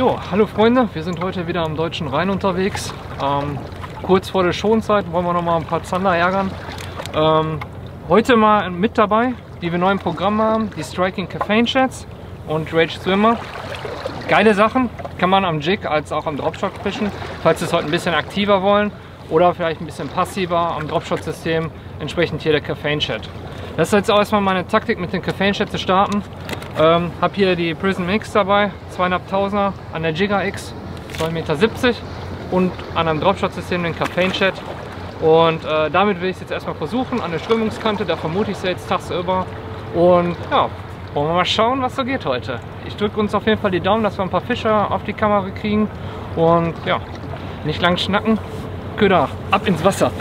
Jo, hallo Freunde, wir sind heute wieder am Deutschen Rhein unterwegs. Kurz vor der Schonzeit wollen wir noch mal ein paar Zander ärgern. Heute mal mit dabei, die wir neu im Programm haben, die Striking Caffeine Sheds und Rage Swimmer. Geile Sachen, kann man am Jig als auch am Dropshot fischen, falls Sie es heute ein bisschen aktiver wollen oder vielleicht ein bisschen passiver am Dropshot-System, entsprechend hier der Caffeine Shed. Das ist jetzt auch erstmal meine Taktik, mit dem Caffeine Shed zu starten. Habe hier die Prism X dabei, 2.500er an der Jigger X, 2,70 Meter und an einem Dropshot-System den Caffeine Shed. Und damit will ich es jetzt erstmal versuchen, an der Strömungskante, da vermute ich es jetzt tagsüber. Und ja, wollen wir mal schauen, was so geht heute. Ich drücke uns auf jeden Fall die Daumen, dass wir ein paar Fische auf die Kamera kriegen. Und ja, nicht lang schnacken, Köder, ab ins Wasser.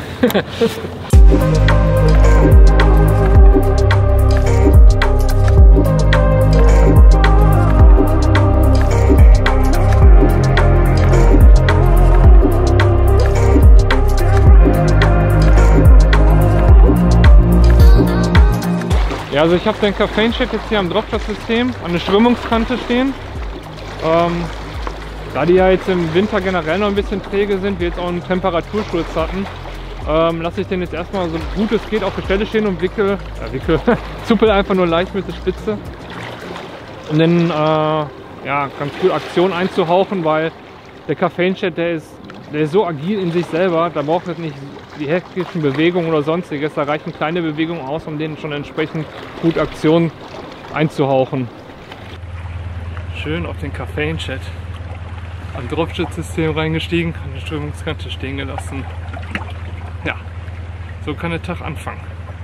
Ja, also ich habe den Caffeine Shed jetzt hier am Dropshot-System an der Strömungskante stehen. Da die ja jetzt im Winter generell noch ein bisschen träge sind, wir jetzt auch einen Temperatursturz hatten, lasse ich den jetzt erstmal so gut es geht auf der Stelle stehen und zuppel einfach nur leicht mit der Spitze, um dann ja, ganz gut Aktion einzuhauchen, weil der Caffeine Shed, der ist so agil in sich selber, da braucht es nicht die hektischen Bewegungen oder sonstiges, da reichen kleine Bewegungen aus, um denen schon entsprechend gut Aktion einzuhauchen. Schön auf den Caffeine Shed am Dropshot-System reingestiegen, an der Strömungskante stehen gelassen. Ja, so kann der Tag anfangen.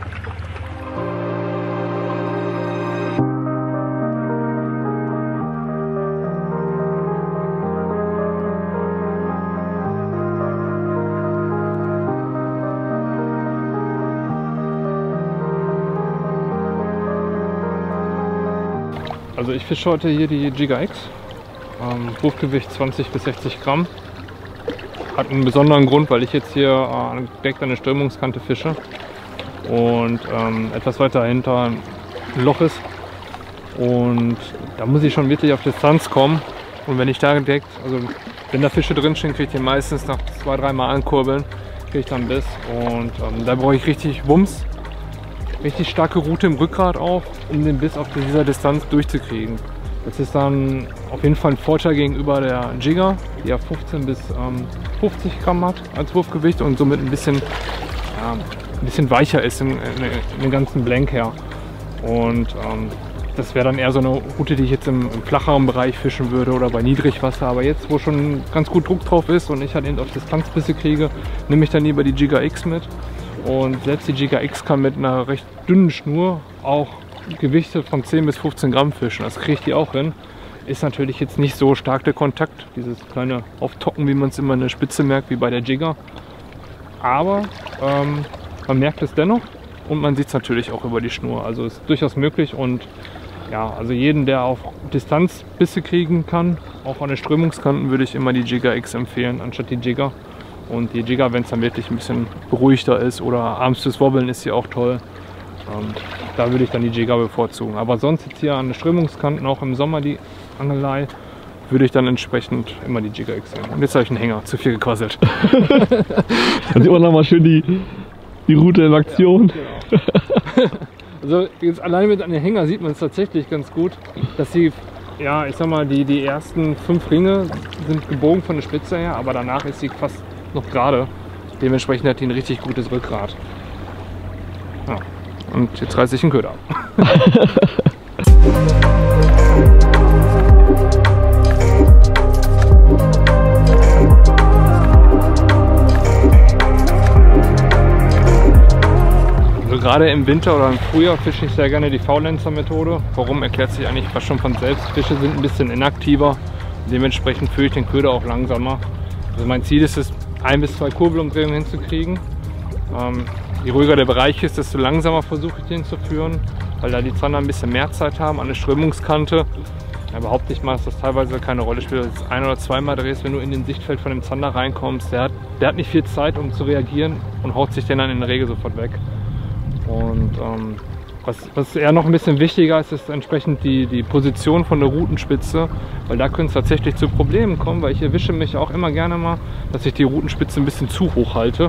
Also ich fische heute hier die Jigger X, Wurfgewicht 20 bis 60 Gramm. Hat einen besonderen Grund, weil ich jetzt hier direkt an der Strömungskante fische und etwas weiter dahinter ein Loch ist. Und da muss ich schon wirklich auf Distanz kommen. Und wenn ich da direkt, also wenn da Fische drin stehen, kriege ich den meistens nach 2-3 Mal ankurbeln, kriege ich dann Biss. Und da brauche ich richtig Wumms. Richtig starke Route im Rückgrat auf, um den Biss auf dieser Distanz durchzukriegen. Das ist dann auf jeden Fall ein Vorteil gegenüber der Jigger, die ja 15 bis 50 Gramm hat als Wurfgewicht und somit ein bisschen weicher ist in den ganzen Blank her. Und das wäre dann eher so eine Route, die ich jetzt im flacheren Bereich fischen würde oder bei Niedrigwasser. Aber jetzt, wo schon ganz gut Druck drauf ist und ich halt eben auf Distanzbisse kriege, nehme ich dann lieber die Jigger X mit. Und selbst die Jigger X kann mit einer recht dünnen Schnur auch Gewichte von 10 bis 15 Gramm fischen. Das kriegt die auch hin. Ist natürlich jetzt nicht so stark der Kontakt, dieses kleine Auftocken, wie man es immer in der Spitze merkt, wie bei der Jigger. Aber man merkt es dennoch und man sieht es natürlich auch über die Schnur. Also ist durchaus möglich und ja, also jeden, der auf Distanz Bisse kriegen kann, auch an den Strömungskanten, würde ich immer die Jigger X empfehlen, anstatt die Jigger. Und die Jigger, wenn es dann wirklich ein bisschen beruhigter ist oder abends fürs Wobbeln, ist sie auch toll. Und da würde ich dann die Jigger bevorzugen. Aber sonst jetzt hier an den Strömungskanten, auch im Sommer die Angelei, würde ich dann entsprechend immer die Jigger X nehmen. Und jetzt habe ich einen Hänger, zu viel gequasselt. Dann sieht man nochmal schön die Route in Aktion. Ja, genau. Also jetzt allein mit einem Hänger sieht man es tatsächlich ganz gut, dass sie, ja, ich sag mal, die ersten 5 Ringe sind gebogen von der Spitze her, aber danach ist sie fast noch gerade. Dementsprechend hat die ein richtig gutes Rückgrat. Ja. Und jetzt reiße ich einen Köder ab. Also gerade im Winter oder im Frühjahr fische ich sehr gerne die Faulenzer-Methode. Warum, erklärt sich eigentlich fast schon von selbst. Fische sind ein bisschen inaktiver. Dementsprechend führe ich den Köder auch langsamer. Also mein Ziel ist es, 1 bis 2 Kurbelumdrehungen hinzukriegen. Je ruhiger der Bereich ist, desto langsamer versuche ich den zu führen, weil da die Zander ein bisschen mehr Zeit haben an der Strömungskante. Ja, behaupte ich mal, dass das teilweise keine Rolle spielt. Wenn du das 1- oder 2-mal drehst, wenn du in den Sichtfeld von dem Zander reinkommst, der hat nicht viel Zeit, um zu reagieren und haut sich den dann in der Regel sofort weg. Und Was eher noch ein bisschen wichtiger ist, ist entsprechend die Position von der Rutenspitze, weil da könnte es tatsächlich zu Problemen kommen, weil ich erwische mich auch immer gerne mal, dass ich die Rutenspitze ein bisschen zu hoch halte,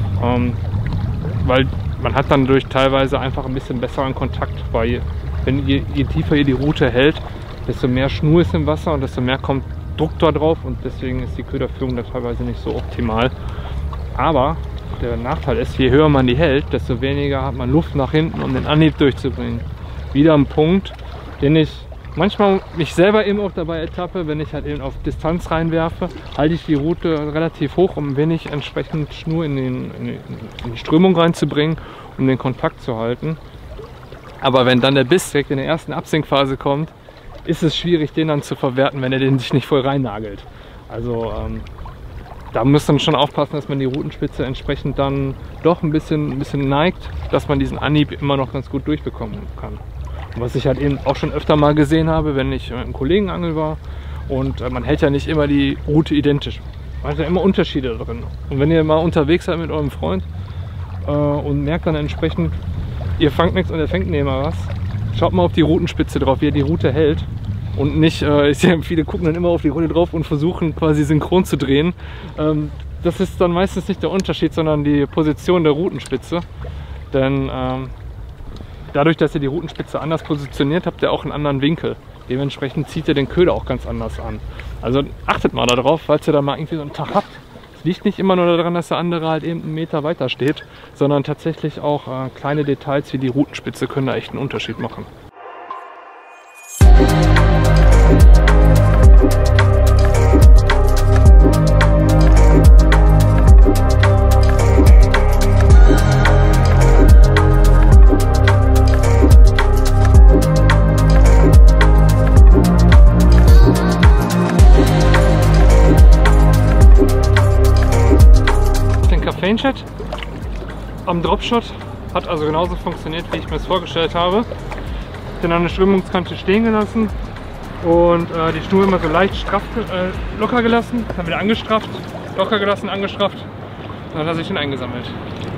weil man hat dann durch teilweise einfach ein bisschen besseren Kontakt, weil je tiefer ihr die Rute hält, desto mehr Schnur ist im Wasser und desto mehr kommt Druck da drauf und deswegen ist die Köderführung da teilweise nicht so optimal. Aber der Nachteil ist, je höher man die hält, desto weniger hat man Luft nach hinten, um den Anhieb durchzubringen. Wieder ein Punkt, den ich manchmal mich selber eben auch dabei ertappe, wenn ich halt eben auf Distanz reinwerfe, halte ich die Rute relativ hoch, um wenig entsprechend Schnur in die Strömung reinzubringen, um den Kontakt zu halten. Aber wenn dann der Biss direkt in der ersten Absinkphase kommt, ist es schwierig, den dann zu verwerten, wenn er den sich nicht voll reinnagelt. Also da muss man schon aufpassen, dass man die Rutenspitze entsprechend dann doch ein bisschen neigt, dass man diesen Anhieb immer noch ganz gut durchbekommen kann. Und was ich halt eben auch schon öfter mal gesehen habe, wenn ich mit einem Kollegen angeln war und man hält ja nicht immer die Rute identisch. Man hat ja immer Unterschiede drin. Und wenn ihr mal unterwegs seid mit eurem Freund und merkt dann entsprechend, ihr fangt nichts und er fängt nicht immer was, schaut mal auf die Rutenspitze drauf, wie er die Rute hält. Und nicht, viele gucken dann immer auf die Rolle drauf und versuchen quasi synchron zu drehen. Das ist dann meistens nicht der Unterschied, sondern die Position der Rutenspitze. Denn dadurch, dass ihr die Rutenspitze anders positioniert, habt ihr auch einen anderen Winkel. Dementsprechend zieht ihr den Köder auch ganz anders an. Also achtet mal darauf, falls ihr da mal irgendwie so einen Tag habt. Es liegt nicht immer nur daran, dass der andere halt eben einen Meter weiter steht, sondern tatsächlich auch kleine Details wie die Rutenspitze können da echt einen Unterschied machen. Chat am Dropshot hat also genauso funktioniert, wie ich mir es vorgestellt habe. Den an der Strömungskante stehen gelassen und die Schnur immer so leicht straff, locker gelassen, dann wieder angestrafft, locker gelassen, angestrafft und dann hat er sich ihn eingesammelt.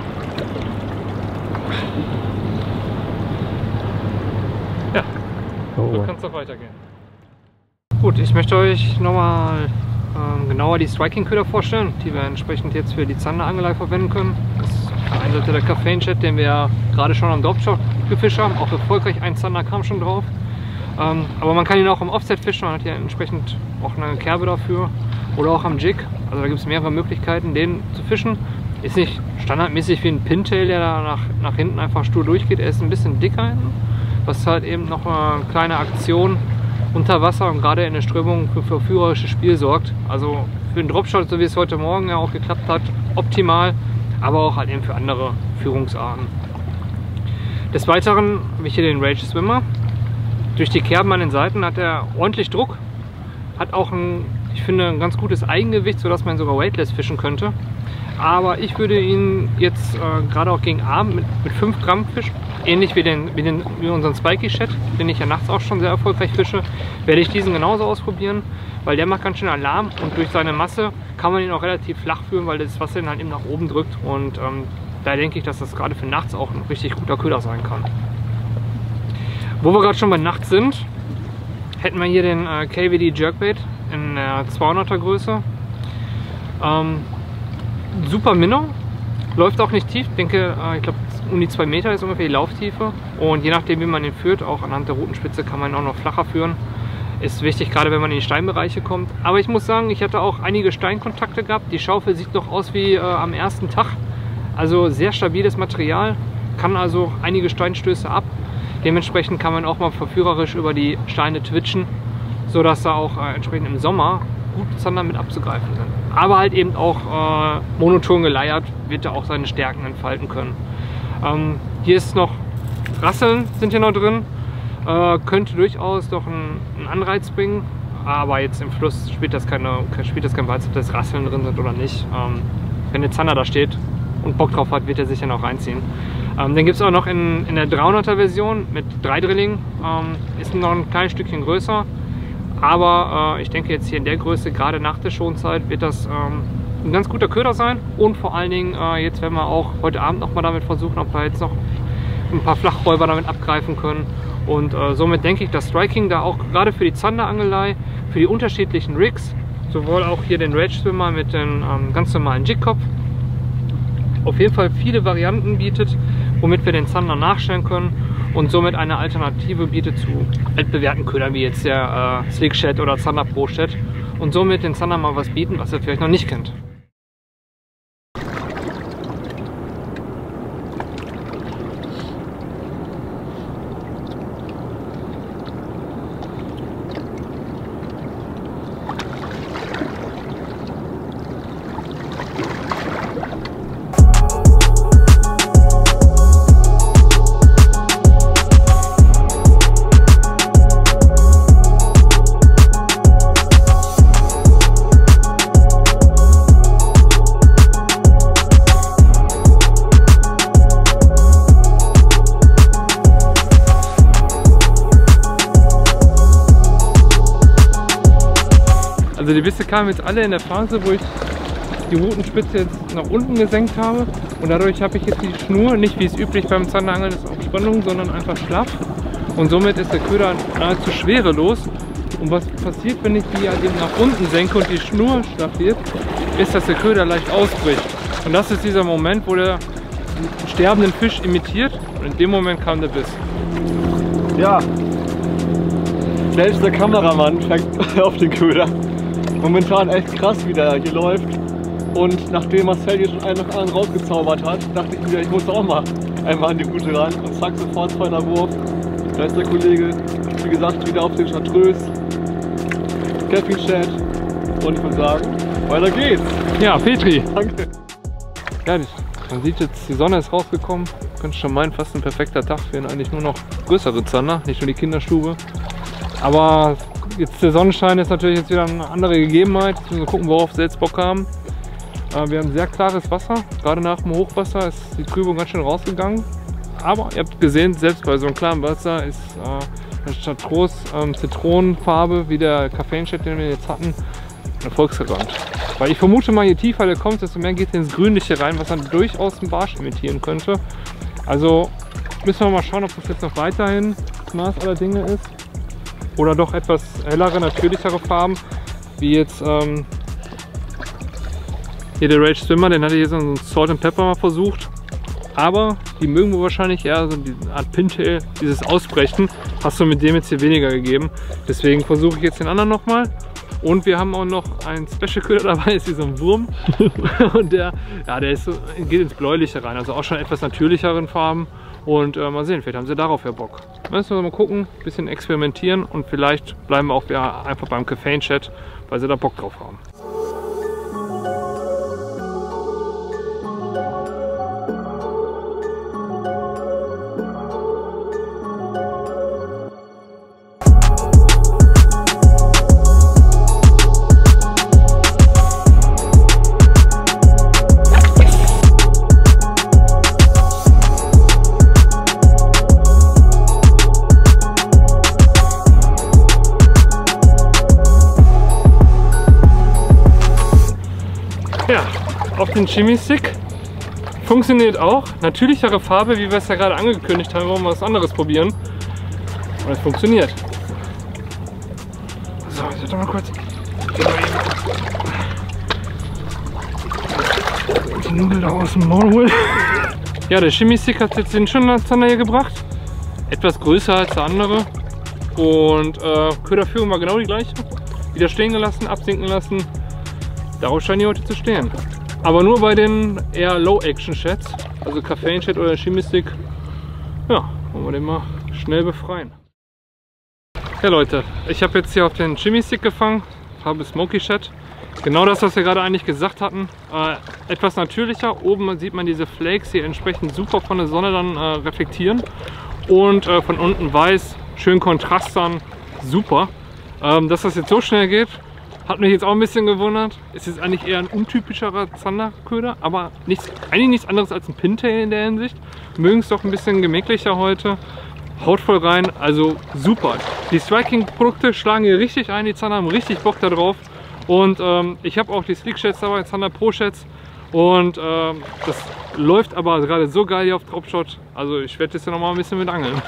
Ja, so kann es doch weitergehen. Gut, ich möchte euch nochmal genauer die Striking-Köder vorstellen, die wir entsprechend jetzt für die Zanderangelei verwenden können. Das ist auf der einen Seite der Caffeine-Chat, den wir gerade schon am Dropshot gefischt haben, auch erfolgreich, ein Zander kam schon drauf. Aber man kann ihn auch am Offset fischen, man hat hier entsprechend auch eine Kerbe dafür oder auch am Jig. Also da gibt es mehrere Möglichkeiten, den zu fischen. Ist nicht standardmäßig wie ein Pintail, der da nach hinten einfach stur durchgeht, er ist ein bisschen dicker hinten, was halt eben noch eine kleine Aktion unter Wasser und gerade in der Strömung für verführerisches Spiel sorgt. Also für den Dropshot, so wie es heute Morgen ja auch geklappt hat, optimal, aber auch halt eben für andere Führungsarten. Des Weiteren habe ich hier den Rage Swimmer. Durch die Kerben an den Seiten hat er ordentlich Druck, hat auch ich finde, ein ganz gutes Eigengewicht, sodass man sogar weightless fischen könnte. Aber ich würde ihn jetzt gerade auch gegen Abend mit 5 Gramm fischen, ähnlich wie unseren Spiky Shad, den ich ja nachts auch schon sehr erfolgreich fische, werde ich diesen genauso ausprobieren, weil der macht ganz schön Alarm und durch seine Masse kann man ihn auch relativ flach führen, weil das Wasser ihn halt eben nach oben drückt und da denke ich, dass das gerade für nachts auch ein richtig guter Köder sein kann. Wo wir gerade schon bei Nacht sind, hätten wir hier den KVD Jerkbait in der 200er Größe. Super Minnow, läuft auch nicht tief, denke, ich glaube um die 2 Meter ist ungefähr die Lauftiefe und je nachdem wie man ihn führt, auch anhand der Rutenspitze kann man ihn auch noch flacher führen. Ist wichtig, gerade wenn man in die Steinbereiche kommt. Aber ich muss sagen, ich hatte auch einige Steinkontakte gehabt, die Schaufel sieht noch aus wie am ersten Tag, also sehr stabiles Material, kann also einige Steinstöße ab. Dementsprechend kann man auch mal verführerisch über die Steine twitchen, sodass da auch entsprechend im Sommer gut Zander mit abzugreifen sind. Aber halt eben auch monoton geleiert, wird er auch seine Stärken entfalten können. Hier ist noch Rasseln sind hier noch drin, könnte durchaus doch einen Anreiz bringen, aber jetzt im Fluss spielt das kein Reiz, ob das Rasseln drin sind oder nicht. Wenn der Zander da steht und Bock drauf hat, wird er sich ja noch reinziehen. Den gibt es auch noch in der 300er Version mit 3 Drilling, ist noch ein kleines Stückchen größer. Aber ich denke jetzt hier in der Größe, gerade nach der Schonzeit, wird das ein ganz guter Köder sein. Und vor allen Dingen, jetzt werden wir auch heute Abend noch mal damit versuchen, ob wir jetzt noch ein paar Flachräuber damit abgreifen können. Und somit denke ich, dass Striking da auch gerade für die Zanderangelei, für die unterschiedlichen Rigs, sowohl auch hier den Rage Swimmer mit dem ganz normalen Jigkopf, auf jeden Fall viele Varianten bietet, womit wir den Zander nachstellen können und somit eine Alternative bietet zu altbewährten Ködern wie jetzt der Slick Shad oder Zander Pro Shad und somit den Zander mal was bieten, was er vielleicht noch nicht kennt. Also die Bisse kamen jetzt alle in der Phase, wo ich die Rutenspitze jetzt nach unten gesenkt habe und dadurch habe ich jetzt die Schnur, nicht wie es üblich beim Zanderangeln ist auf Spannung, sondern einfach schlaff und somit ist der Köder nahezu schwerelos. Und was passiert, wenn ich die halt eben nach unten senke und die Schnur schlaff wird, ist, dass der Köder leicht ausbricht. Und das ist dieser Moment, wo der einen sterbenden Fisch imitiert und in dem Moment kam der Biss. Ja, selbst der Kameramann fängt auf den Köder. Momentan echt krass, wie der hier läuft. Und nachdem Marcel hier schon einen nach anderen rausgezaubert hat, dachte ich mir, ich muss auch mal einmal an die Route ran. Und zack, sofort zweiter Wurf. Da ist der Kollege, wie gesagt, wieder auf den Chartreuse. Camping Shad. Und ich würde sagen, weiter geht's. Ja, Petri. Danke. Ja, man sieht jetzt, die Sonne ist rausgekommen. Könnte schon meinen, fast ein perfekter Tag für eigentlich nur noch größere Zander, nicht nur die Kinderstube. Aber jetzt der Sonnenschein ist natürlich jetzt wieder eine andere Gegebenheit. Jetzt müssen wir gucken, worauf sie jetzt Bock haben. Wir haben sehr klares Wasser. Gerade nach dem Hochwasser ist die Trübung ganz schön rausgegangen. Aber ihr habt gesehen, selbst bei so einem klaren Wasser ist eine Chartreuse Zitronenfarbe, wie der Caffeine Shad, den wir jetzt hatten, erfolgsgarant. Weil ich vermute mal, je tiefer der kommt, desto mehr geht er ins Grünliche rein, was dann durchaus einen Barsch imitieren könnte. Also müssen wir mal schauen, ob das jetzt noch weiterhin das Maß aller Dinge ist. Oder doch etwas hellere, natürlichere Farben, wie jetzt hier der Rage Swimmer, den hatte ich jetzt in so einem Salt and Pepper mal versucht. Aber die mögen wohl wahrscheinlich eher so diese Art Pintail, dieses Ausbrechen, hast du mit dem jetzt hier weniger gegeben. Deswegen versuche ich jetzt den anderen nochmal. Und wir haben auch noch einen Special Köder dabei, ist hier so ein Wurm. Und der ist so, geht ins Bläuliche rein, also auch schon etwas natürlicheren Farben. Und mal sehen, vielleicht haben sie darauf ja Bock. Müssen wir mal gucken, ein bisschen experimentieren und vielleicht bleiben wir auch wieder einfach beim Caffeine Shad, weil sie da Bock drauf haben. Ja, auf den Shimmy Stick funktioniert auch. Natürlichere Farbe, wie wir es ja gerade angekündigt haben, wollen wir was anderes probieren. Und es funktioniert. So, ich warte mal kurz. Die Nudel da aus dem Maul holen. Ja, der Shimmy Stick hat jetzt den Zander hier gebracht. Etwas größer als der andere. Und Köderführung war genau die gleiche. Wieder stehen gelassen, absinken lassen. Darauf scheinen die heute zu stehen. Aber nur bei den eher Low-Action-Shads, also Caffeine Shad oder Shimmy Stick. Ja, wollen wir den mal schnell befreien. Ja Leute, ich habe jetzt hier auf den Shimmy Stick gefangen, Farbe Smoky Shad. Genau das, was wir gerade eigentlich gesagt hatten. Etwas natürlicher. Oben sieht man diese Flakes, die entsprechend super von der Sonne dann reflektieren. Und von unten weiß, schön Kontrast dann, super. Dass das jetzt so schnell geht, hat mich jetzt auch ein bisschen gewundert. Es ist eigentlich eher ein untypischerer Zanderköder, aber eigentlich nichts anderes als ein Pintail in der Hinsicht. Mögen es doch ein bisschen gemächlicher heute. Haut voll rein, also super. Die Striking-Produkte schlagen hier richtig ein, die Zander haben richtig Bock da drauf. Und ich habe auch die Slick Shads dabei, Zander Pro Shads. Und das läuft aber gerade so geil hier auf Dropshot. Also ich werde jetzt ja noch mal ein bisschen mit angeln.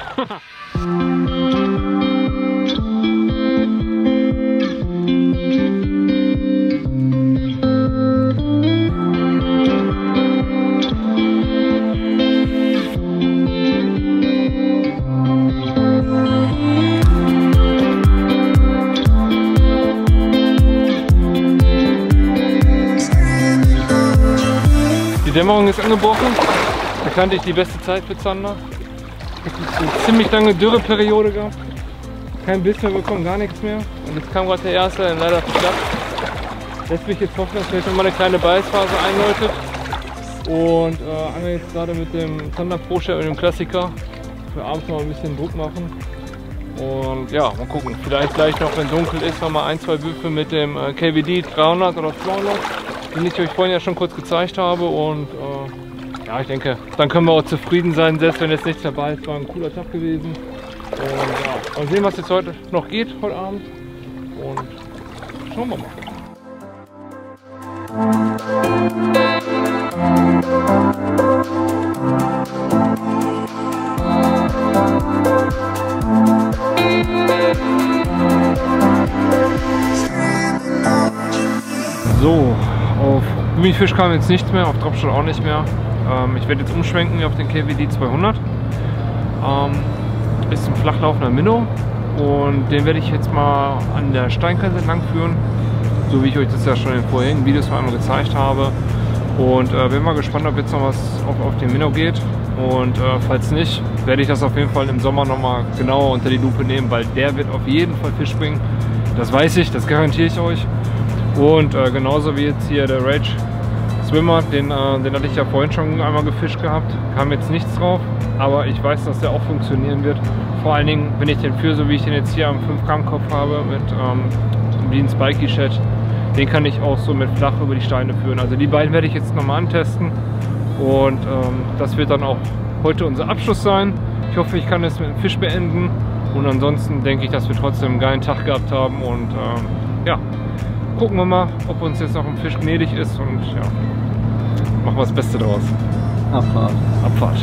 Die Dämmerung ist angebrochen. Da kannte ich die beste Zeit für Zander. Ich habe eine ziemlich lange Dürreperiode gehabt. Kein Biss mehr bekommen, gar nichts mehr. Und jetzt kam gerade der erste, der leider verklappt. Lässt mich jetzt hoffen, dass vielleicht noch mal eine kleine Beißphase einläutet. Und angel jetzt gerade mit dem Zander Pro Shad und dem Klassiker. Für abends noch ein bisschen Druck machen. Und ja, mal gucken. Vielleicht gleich noch, wenn dunkel ist, noch mal ein, zwei Würfe mit dem KVD 300 oder 200. Den ich euch vorhin ja schon kurz gezeigt habe, und ja, ich denke, dann können wir auch zufrieden sein, selbst wenn jetzt nichts dabei ist. War ein cooler Tag gewesen. Und ja, mal sehen, was jetzt heute noch geht, heute Abend, und schauen wir mal. So, auf Gummifisch kam jetzt nichts mehr, auf Dropshot auch nicht mehr. Ich werde jetzt umschwenken auf den KVD 200. Ist ein flachlaufender Minnow, und den werde ich jetzt mal an der Steinkante entlang führen, so wie ich euch das ja schon in den vorherigen Videos mal einmal gezeigt habe. Und bin mal gespannt, ob jetzt noch was auf den Minnow geht. Und falls nicht, werde ich das auf jeden Fall im Sommer nochmal genauer unter die Lupe nehmen, weil der wird auf jeden Fall Fisch bringen. Das weiß ich, das garantiere ich euch. Und genauso wie jetzt hier der Rage Swimmer, den hatte ich ja vorhin schon einmal gefischt gehabt, kam jetzt nichts drauf, aber ich weiß, dass der auch funktionieren wird. Vor allen Dingen, wenn ich den führe, so wie ich den jetzt hier am 5 Gramm Kopf habe, mit wie ein Spiky Shad, den kann ich auch so mit flach über die Steine führen. Also die beiden werde ich jetzt nochmal antesten, und das wird dann auch heute unser Abschluss sein. Ich hoffe, ich kann es mit dem Fisch beenden, und ansonsten denke ich, dass wir trotzdem einen geilen Tag gehabt haben, und ja, gucken wir mal, ob uns jetzt noch ein Fisch gnädig ist, und ja, machen wir das Beste draus. Abfahrt. Abfahrt.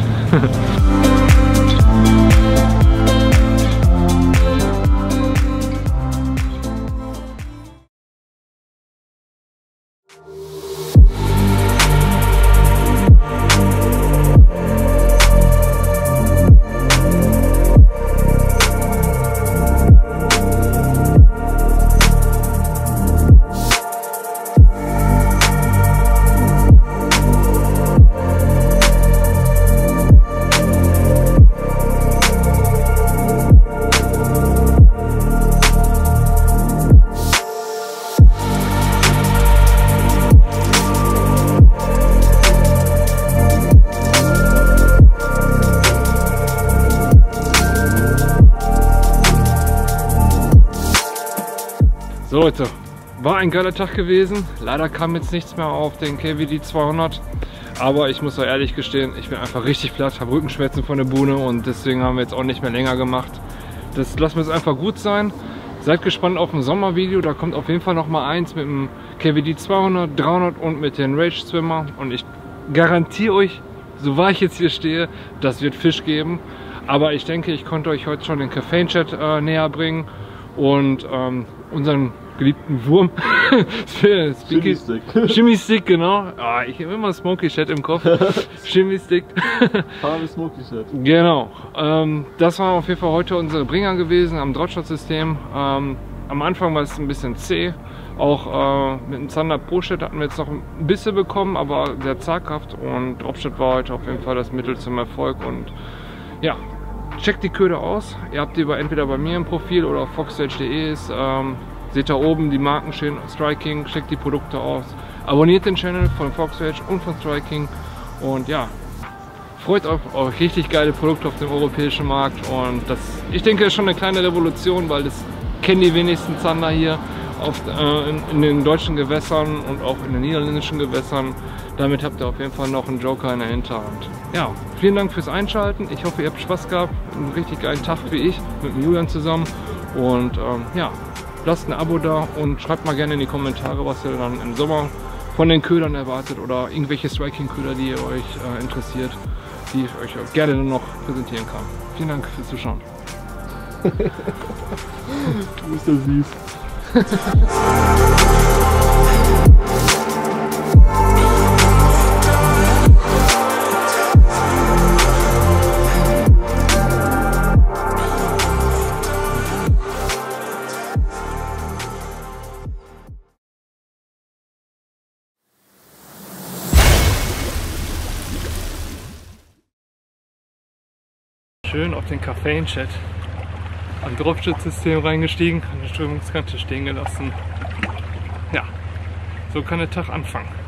So Leute, war ein geiler Tag gewesen. Leider kam jetzt nichts mehr auf den KVD 200. Aber ich muss euch ehrlich gestehen, ich bin einfach richtig platt, habe Rückenschmerzen von der Buhne, und deswegen haben wir jetzt auch nicht mehr länger gemacht. Das lassen wir jetzt einfach gut sein. Seid gespannt auf ein Sommervideo, da kommt auf jeden Fall noch mal eins mit dem KVD 200, 300 und mit den Rage Swimmer. Und ich garantiere euch, so wahr ich jetzt hier stehe, das wird Fisch geben. Aber ich denke, ich konnte euch heute schon den Caffeine Chat näher bringen. Und unseren geliebten Wurm, Shimmy Stick. Shimmy Stick, genau. Ah, ich habe immer Smoky Shad im Kopf. Shimmy Stick. Farbe Smoky Shad. Genau. Das war auf jeden Fall heute unsere Bringer gewesen am Dropshot-System. Am Anfang war es ein bisschen zäh. Auch mit dem Zander Pro Shad hatten wir jetzt noch ein bisschen bekommen, aber sehr zaghaft. Und Dropshot war heute auf jeden Fall das Mittel zum Erfolg. Und ja, checkt die Köder aus. Ihr habt die entweder bei mir im Profil oder auf foxstage.de. Seht da oben die Marken stehen, Striking. Checkt die Produkte aus. Abonniert den Channel von Foxstage und von Striking. Und ja, freut euch auf richtig geile Produkte auf dem europäischen Markt. Und das, ich denke, ist schon eine kleine Revolution, weil das kennen die wenigsten Zander hier in den deutschen Gewässern und auch in den niederländischen Gewässern. Damit habt ihr auf jeden Fall noch einen Joker in der Hinterhand. Ja, vielen Dank fürs Einschalten. Ich hoffe, ihr habt Spaß gehabt. Einen richtig geilen Tag wie ich mit dem Julian zusammen. Und ja, lasst ein Abo da und schreibt mal gerne in die Kommentare, was ihr dann im Sommer von den Ködern erwartet oder irgendwelche Striking-Köder, die ihr euch interessiert, die ich euch auch gerne noch präsentieren kann. Vielen Dank fürs Zuschauen. Du bist so süß. Schön auf den Caffeine-Chat am Dropship-System reingestiegen, an der Strömungskante stehen gelassen. Ja, so kann der Tag anfangen.